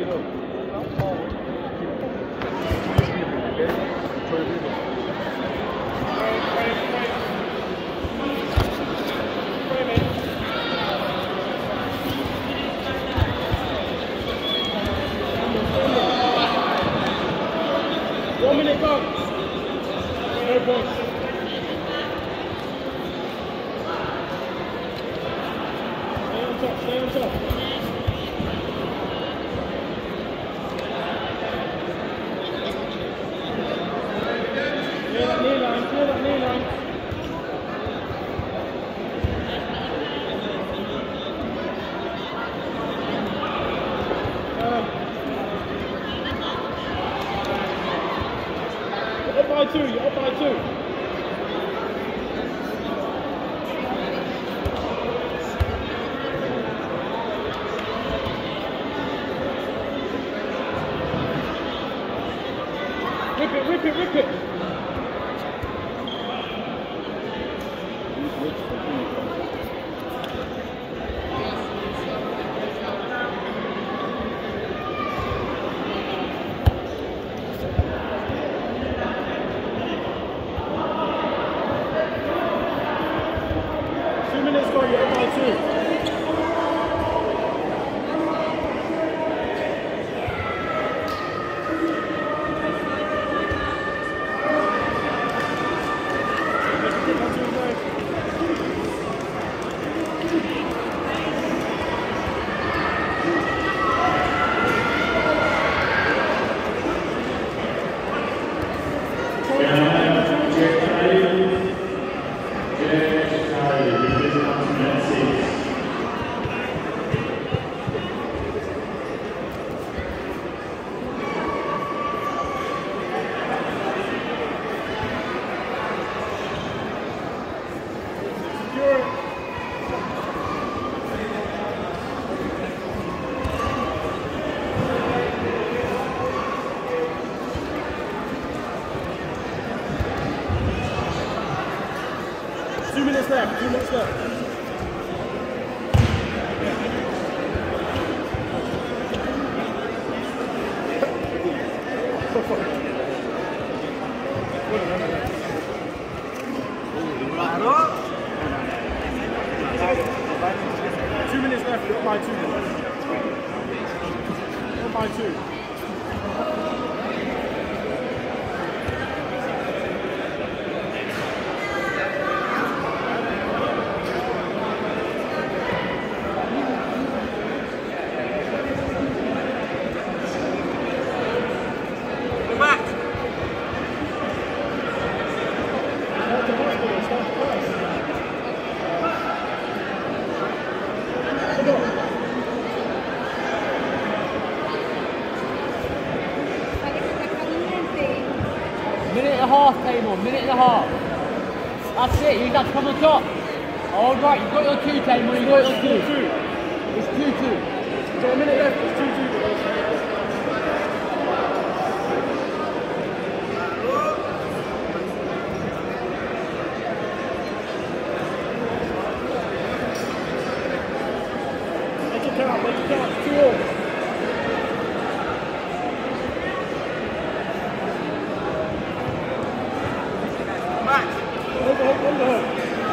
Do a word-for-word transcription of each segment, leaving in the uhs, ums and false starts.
One minute gone. No points. Stay on top, stay on top. Clear that knee line, clear that knee line. You're up by two, you're up by two. Rip it, rip it, rip it. Two minutes gone, you're up by two. Two minutes left, two minutes left. Two minutes left, you're up by two. You're up by two. Minute and a half, Tamor, minute and a half. That's it, you got to come on top. All right, you've got your two, Tamor, you've got your two. Two. It's two two. So a minute left, it's two two. Make it count, make it count, it's two all. Overhook, overhook.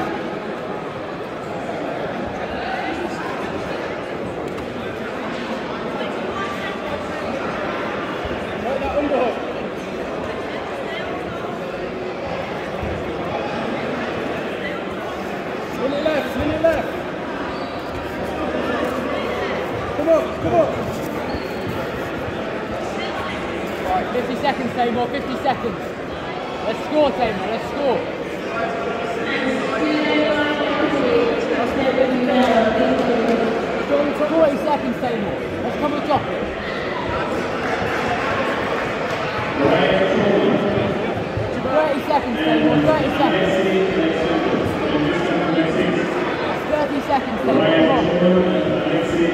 Right, that underhook. Minute left, minute left. Come on, come on. Right, fifty seconds, Tamor, fifty seconds. Let's score, Tamor, let's score. forty seconds, Tamor. Let's come on top. thirty seconds, Tamor. thirty seconds. thirty seconds, Tamor. Come on.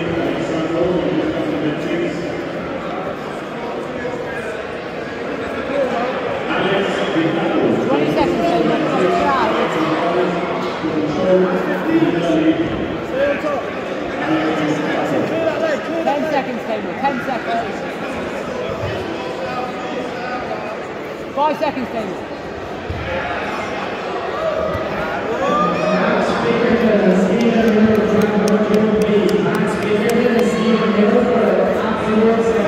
twenty seconds, Tamor. Stay on top. Clear that leg, clear Ten seconds, Taylor. Ten seconds. Five seconds, Taylor. Speaker,